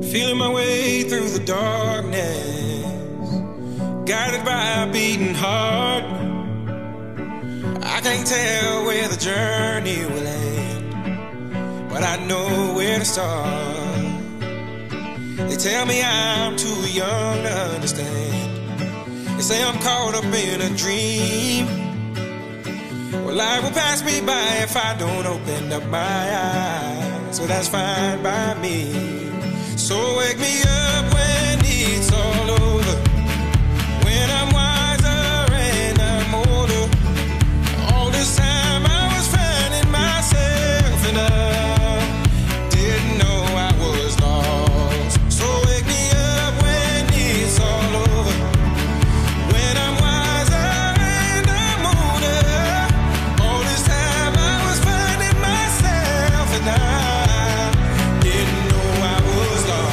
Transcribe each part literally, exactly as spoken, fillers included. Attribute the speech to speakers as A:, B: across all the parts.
A: Feeling my way through the darkness, guided by a beating heart. I can't tell where the journey will end, but I know where to start. They tell me I'm too young to understand. They say I'm caught up in a dream. Well, life will pass me by if I don't open up my eyes. So that's fine by me. So wake me up when it's all over, when I'm wiser and I'm older. All this time I was finding myself and I didn't know I was lost. So wake me up when it's all over, when I'm wiser and I'm older. All this time I was finding myself and I didn't know I was lost.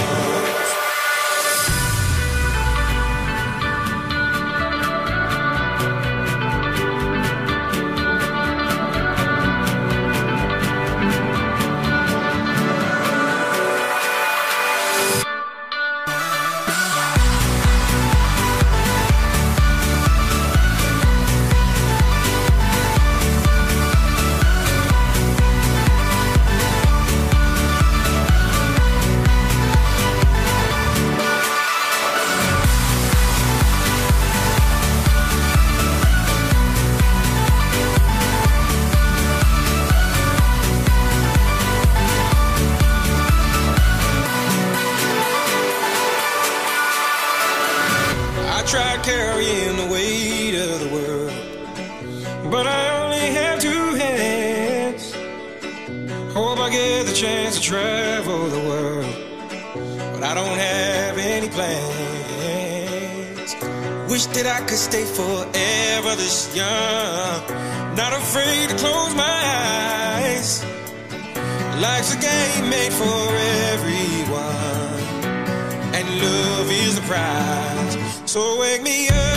A: I tried carrying the weight of the world, but I only have two hands. Hope I get the chance to travel the world, but I don't have any plans. Wish that I could stay forever this young, not afraid to close my eyes. Life's a game made for everyone, and love is the prize. So wake me up